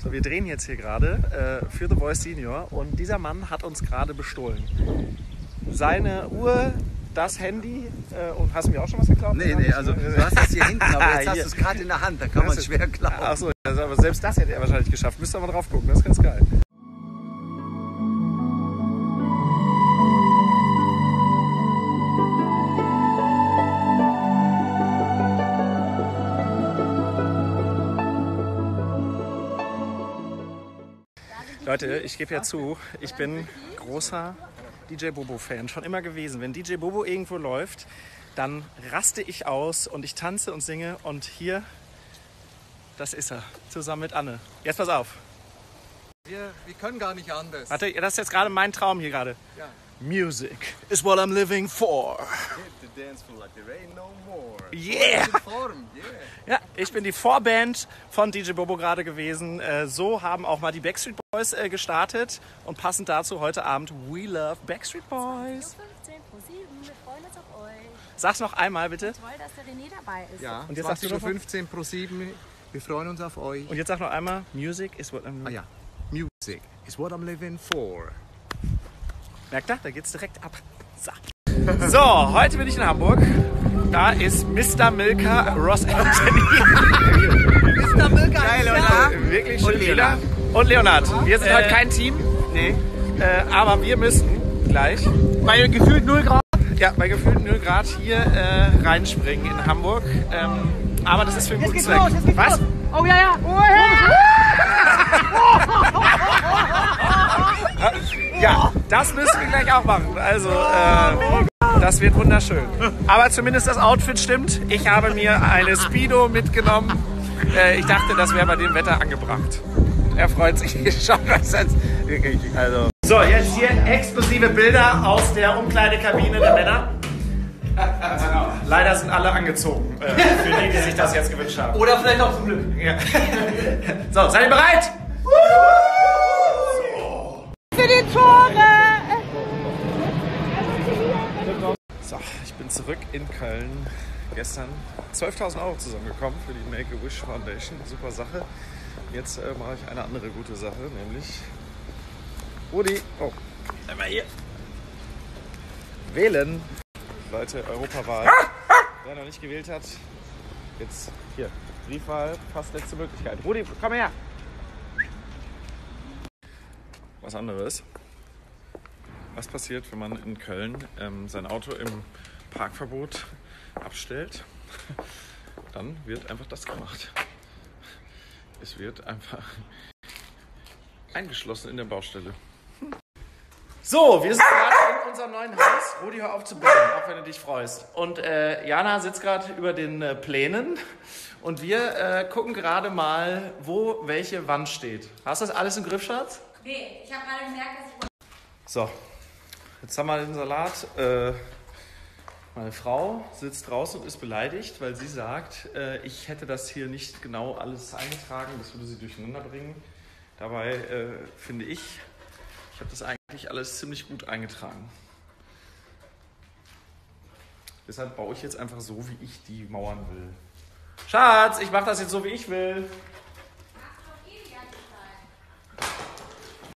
So, wir drehen jetzt hier gerade für The Voice Senior und dieser Mann hat uns gerade bestohlen. Seine Uhr, das Handy und hast du mir auch schon was geklaut? Nee, also du hast das hier hinten, aber jetzt hast du es gerade in der Hand, da kann man schwer klauen. Achso, also, aber selbst das hätte er wahrscheinlich geschafft. Müsst ihr mal drauf gucken, das ist ganz geil. Leute, ich gebe ja zu, ich bin großer DJ Bobo-Fan, schon immer gewesen. Wenn DJ Bobo irgendwo läuft, dann raste ich aus und ich tanze und singe. Und hier, das ist er, zusammen mit Anne. Jetzt pass auf. Wir können gar nicht anders. Warte, das ist jetzt gerade mein Traum hier gerade. Ja. Music is what I'm living for. The dance floor like there ain't no more. Yeah! Form, yeah. Ja, ich bin die Vorband von DJ Bobo gerade gewesen. So haben auch mal die Backstreet Boys gestartet. Und passend dazu heute Abend We Love Backstreet Boys. 15 pro 7, wir freuen uns auf euch. Sag's noch einmal bitte. Toll, dass der René dabei ist. Ja, Und jetzt sagst du noch 15 pro 7. Wir freuen uns auf euch. Und jetzt sag noch einmal, Music is what I'm... Ah ja, Music is what I'm living for. Merkt ihr? Da geht's direkt ab. So, heute bin ich in Hamburg. Da ist Mr. Milka Ross Anthony. Mr. Milka, Geil, Leute. Wirklich schön. Und Leonard. Und Leonard. Wir sind heute kein Team. Nee. Aber wir müssen gleich Bei gefühlt 0 Grad. ja, bei gefühlt 0 Grad hier reinspringen in Hamburg. Aber das ist für einen guten Zweck. Was? Oh ja, ja. Ja, das müssen wir gleich auch machen. Also, das wird wunderschön. Aber zumindest das Outfit stimmt. Ich habe mir eine Speedo mitgenommen. Ich dachte, das wäre bei dem Wetter angebracht. Er freut sich hier schon. Wirklich, also. So, jetzt hier exklusive Bilder aus der Umkleidekabine der Männer. Leider sind alle angezogen. Für die, die sich das jetzt gewünscht haben. Oder vielleicht auch zum Glück. Ja. So, seid ihr bereit? Für die Tore. So, ich bin zurück in Köln. Gestern 12.000 € zusammengekommen für die Make-A-Wish Foundation. Super Sache. Jetzt mache ich eine andere gute Sache, nämlich Rudi. Oh, einmal hier. Wählen. Leute, Europawahl. Wer noch nicht gewählt hat, jetzt hier. Briefwahl, fast letzte Möglichkeit. Rudi, komm her. Was anderes. Was passiert, wenn man in Köln sein Auto im Parkverbot abstellt? Dann wird einfach das gemacht. Es wird einfach eingeschlossen in der Baustelle. So, wir sind gerade in unserem neuen Haus. Rudi, hör auf zu bellen, auch wenn du dich freust. Und Jana sitzt gerade über den Plänen. Und wir gucken gerade mal, wo welche Wand steht. Hast du das alles im Griff, Schatz? Nee, ich habe gerade gemerkt, dass ich... So, jetzt haben wir den Salat. Meine Frau sitzt draußen und ist beleidigt, weil sie sagt, ich hätte das hier nicht genau alles eingetragen, das würde sie durcheinander bringen. Dabei finde ich habe das eigentlich alles ziemlich gut eingetragen. Deshalb baue ich jetzt einfach so, wie ich die Mauern will. Schatz, ich mache das jetzt so, wie ich will.